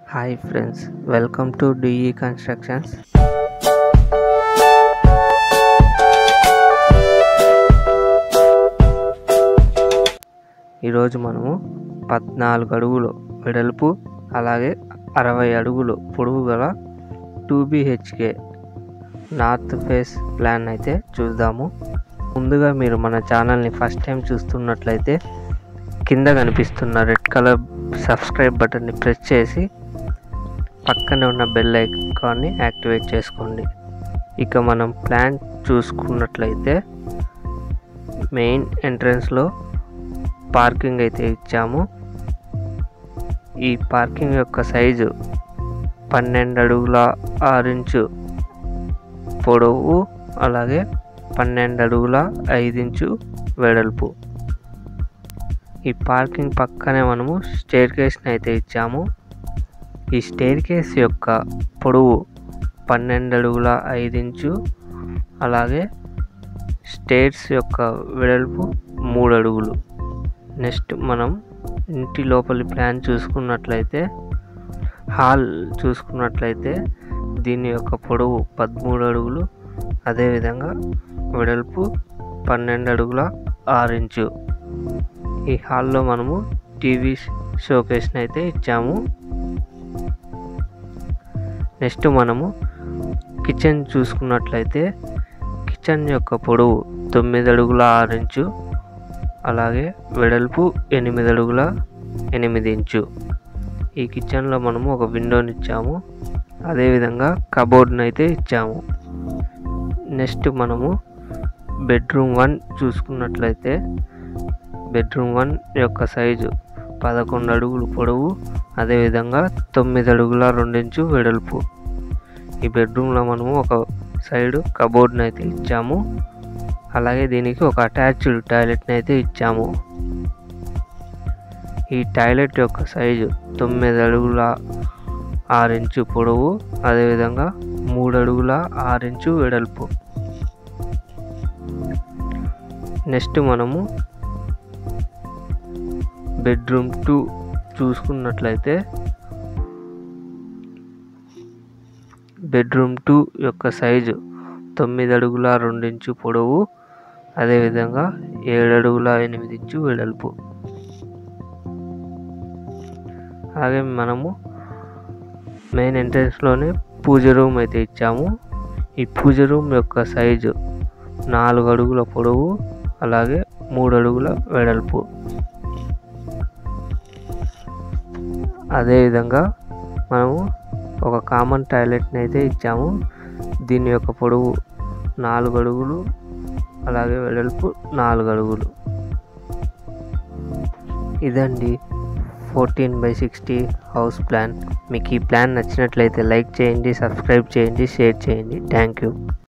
Hi friends, welcome to DE Constructions. ఈరోజు మనము 14 అడుగులు వెడల్పు అలాగే 60 అడుగులు పొడవు గల 2 BHK నార్త్ ఫేస్ ప్లాన్ అయితే చూద్దాము. ముందుగా మీరు మన ఛానల్ని ఫస్ట్ టైం చూస్తున్నట్లయితే కింద కనిపిస్తున్న రెడ్ కలర్ సబ్స్క్రైబ్ బటన్ని ప్రెస్ చేసి పక్కనే ఉన్న బెల్ ఐకాన్ని యాక్టివేట్ చేసుకోండి. ఇక మనం ప్లాన్ చూసుకున్నట్లయితే మెయిన్ ఎంట్రన్స్లో పార్కింగ్ అయితే ఇచ్చాము. ఈ పార్కింగ్ యొక్క సైజు 12 అడుగుల 6 ఇంచు పొడవు అలాగే 12 అడుగుల 5 ఇంచు వెడల్పు. ఈ పార్కింగ్ పక్కనే మనము స్టేర్ కేస్ని అయితే ఇచ్చాము. ఈ స్టేర్ కేస్ యొక్క పొడవు 12 అడుగుల 5 ఇంచు అలాగే స్టేర్స్ యొక్క వెడల్పు 3 అడుగులు. నెక్స్ట్ మనం ఇంటి లోపలి ప్లాన్ చూసుకున్నట్లయితే హాల్ చూసుకున్నట్లయితే దీని యొక్క పొడవు 13 అడుగులు అదేవిధంగా వెడల్పు 12 అడుగుల 6 ఇంచు. ఈ హాల్లో మనము టీవీ షోకేస్ని అయితే ఇచ్చాము. నెక్స్ట్ మనము కిచెన్ చూసుకున్నట్లయితే కిచెన్ యొక్క పొడవు 9 అడుగుల 6 ఇంచు అలాగే వెడల్పు 8 అడుగుల 8 ఇంచు. ఈ కిచెన్లో మనము ఒక విండోని ఇచ్చాము అదేవిధంగా కబోర్డ్ని అయితే ఇచ్చాము. నెక్స్ట్ మనము బెడ్రూమ్ 1 చూసుకున్నట్లయితే బెడ్రూమ్ 1 యొక్క సైజు 11 అడుగులు పొడవు అదేవిధంగా 9 అడుగుల 2 ఇంచు వెడల్పు. ఈ బెడ్రూమ్లో మనము ఒక సైడ్ కబోర్డ్ని అయితే ఇచ్చాము అలాగే దీనికి ఒక అటాచ్డ్ టాయిలెట్ని అయితే ఇచ్చాము. ఈ టాయిలెట్ యొక్క సైజు 9 అడుగుల 6 ఇంచు పొడవు అదేవిధంగా 3 అడుగుల 6 ఇంచు వెడల్పు. నెక్స్ట్ మనము బెడ్రూమ్ 2 చూసుకున్నట్లయితే బెడ్రూమ్ 2 యొక్క సైజు 9 అడుగుల 2 ఇంచు పొడవు అదేవిధంగా 7 అడుగుల 8 ఇంచు వెడల్పు. అలాగే మనము మెయిన్ ఎంట్రన్స్లోనే పూజ రూమ్ అయితే ఇచ్చాము. ఈ పూజ రూమ్ యొక్క సైజు 4 అడుగుల పొడవు అలాగే 3 అడుగుల వెడల్పు. అదేవిధంగా మనము ఒక కామన్ టాయిలెట్ని అయితే ఇచ్చాము. దీని యొక్క పొడవు 4 అడుగులు అలాగే వెడల్పు 4 అడుగులు. ఇదండి 14/60 హౌస్ ప్లాన్. మీకు ఈ ప్లాన్ నచ్చినట్లయితే లైక్ చేయండి, సబ్స్క్రైబ్ చేయండి, షేర్ చేయండి. Thank you.